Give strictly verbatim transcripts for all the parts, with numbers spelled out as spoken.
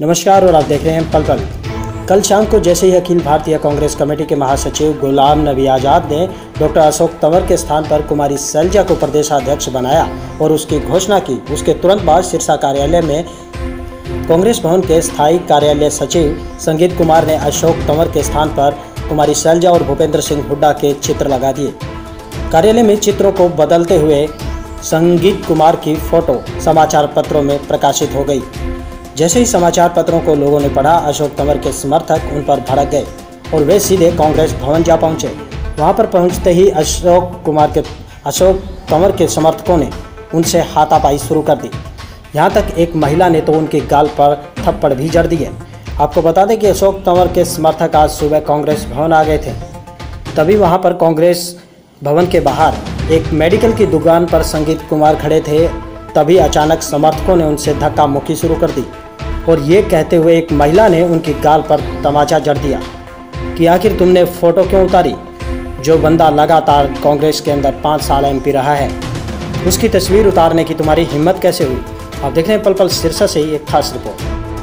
नमस्कार और आप देख रहे हैं पल पल। कल शाम को जैसे ही अखिल भारतीय कांग्रेस कमेटी के महासचिव गुलाम नबी आज़ाद ने डॉक्टर अशोक तंवर के स्थान पर कुमारी शैलजा को प्रदेशाध्यक्ष बनाया और उसकी घोषणा की, उसके तुरंत बाद सिरसा कार्यालय में कांग्रेस भवन के स्थायी कार्यालय सचिव संगीत कुमार ने अशोक तंवर के स्थान पर कुमारी शैलजा और भूपेंद्र सिंह हुड्डा के चित्र लगा दिए। कार्यालय में चित्रों को बदलते हुए संगीत कुमार की फोटो समाचार पत्रों में प्रकाशित हो गई। जैसे ही समाचार पत्रों को लोगों ने पढ़ा, अशोक तंवर के समर्थक उन पर भड़क गए और वे सीधे कांग्रेस भवन जा पहुंचे। वहां पर पहुंचते ही अशोक कुमार के अशोक तंवर के समर्थकों ने उनसे हाथापाई शुरू कर दी। यहां तक एक महिला ने तो उनके गाल पर थप्पड़ भी जड़ दिए। आपको बता दें कि अशोक तंवर के समर्थक आज सुबह कांग्रेस भवन आ गए थे। तभी वहां पर कांग्रेस भवन के बाहर एक मेडिकल की दुकान पर संगीत कुमार खड़े थे। तभी अचानक समर्थकों ने उनसे धक्का मुक्की शुरू कर दी और ये कहते हुए एक महिला ने उनकी गाल पर तमाचा जड़ दिया कि आखिर तुमने फोटो क्यों उतारी। जो बंदा लगातार कांग्रेस के अंदर पाँच साल एमपी रहा है, उसकी तस्वीर उतारने की तुम्हारी हिम्मत कैसे हुई। आप देख रहे हैं पल पल सिरसा से ही एक खास रिपोर्ट।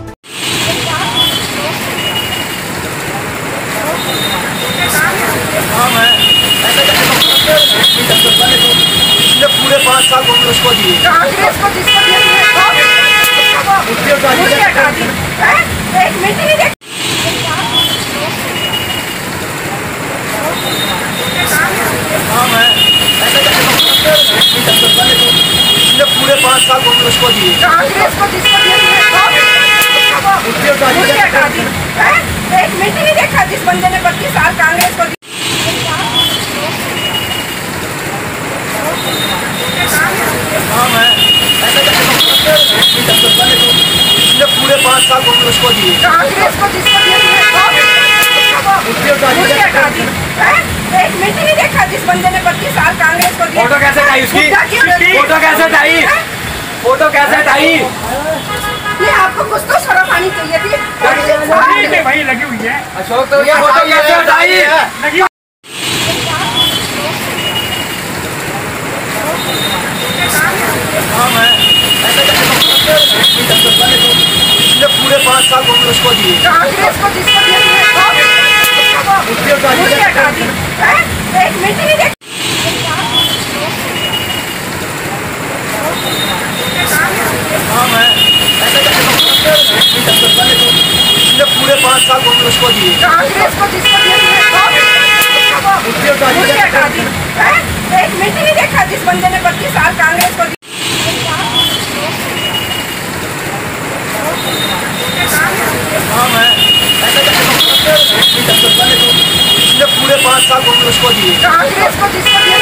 पूरे पाँच साल कांग्रेस को दिए, कांग्रेस को जिसको दिए एक मिनट नहीं देख। इसने पूरे पाँच साल कांग्रेस को दिए, कांग्रेस को जिसको दिए एक मिनट नहीं देखा जिस बंदे ने बत्तीस साल कांग्रेस को। इसने पूरे पाँच साल कांग्रेस को दिए, कांग्रेस को जिसको दिए एक मिनट नहीं देखा जिस बंदे ने बत्तीस साल कांग्रेस को। फोटो कैसे हटाई उसकी? फोटो कैसे हटाई? फोटो कैसे हटाई? ये आपको कुछ तो शर्म आनी चाहिए थी। वही लगी हुई है अशोक तो ये फोटो कैसे हटाई? इसने पूरे पाँच साल कांग्रेस को दिए, कांग्रेस को जिसको दिए एक मिनट नहीं देख। इसने पूरे पाँच साल कांग्रेस को दिए, कांग्रेस को जिसको दिए एक मिनट नहीं देखा जिस बंदे ने बत्तीस साल कांग्रेस को। इसने पूरे पाँच साल कांग्रेस को दिए, कांग्रेस को जिसको दिए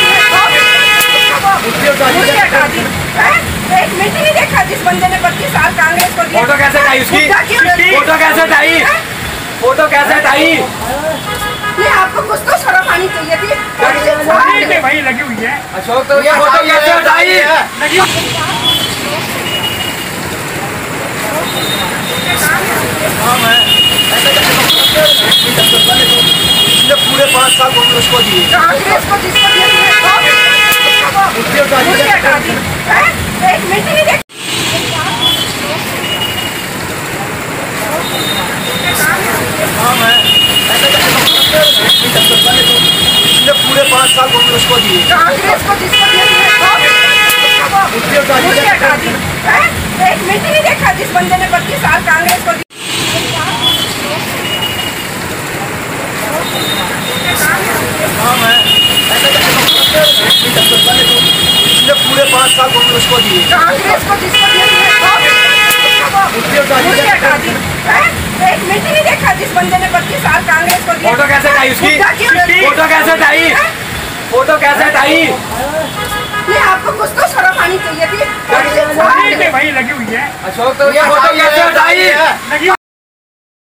एक मिनट नहीं देखा जिस बंदे ने बत्तीस साल कांग्रेस को। फोटो कैसे हटाई उसकी? फोटो कैसे हटाई? फोटो कैसे हटाई? ये आपको कुछ तो शर्म आनी चाहिए थी। वही लगी हुई है अशोक तो ये फोटो कैसे हटाई? इसने पूरे पाँच साल कांग्रेस को दिए, कांग्रेस को जिसको दिए एक मिनट नहीं देख। इसने पूरे पाँच साल कांग्रेस को दिए, कांग्रेस को जिसको दिए एक मिनट नहीं देखा जिस बंदे ने बत्तीस साल कांग्रेस को। इसने पूरे पाँच साल कांग्रेस को दिए, कांग्रेस को जिसको दिए एक मिनट नहीं देखा जिस बंदे ने बत्तीस साल कांग्रेस को। फोटो कैसे हटाई उसकी? फोटो कैसे हटाई? फोटो कैसे हटाई? ये आपको कुछ तो शर्म आनी चाहिए थी। वही लगी हुई है अशोक तो ये फोटो कैसे हटाई?